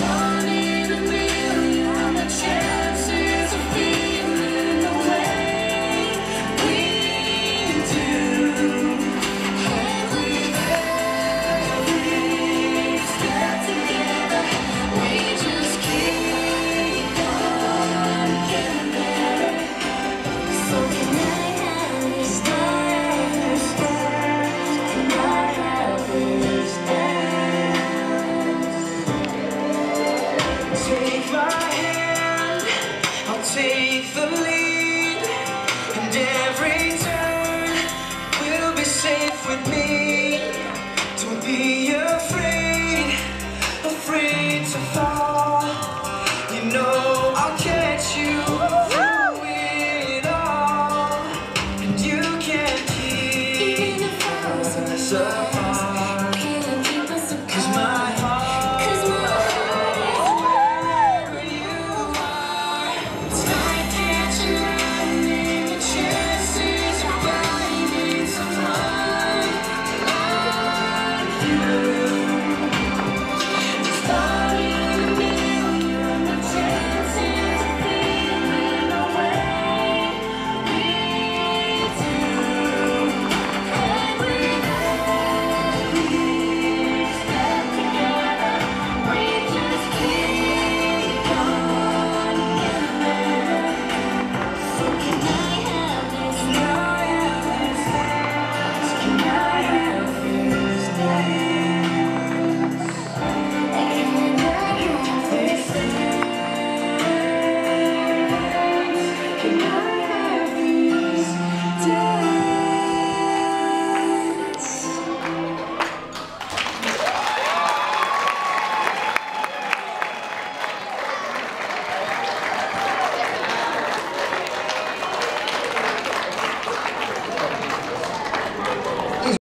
One in a million, the chances of feeling the way we do. And with every step together, we just keep on getting better. So tonight how we start, and our help is dance. Take my hand, I'll take the lead, and every turn will be safe with me. Don't be afraid to fall.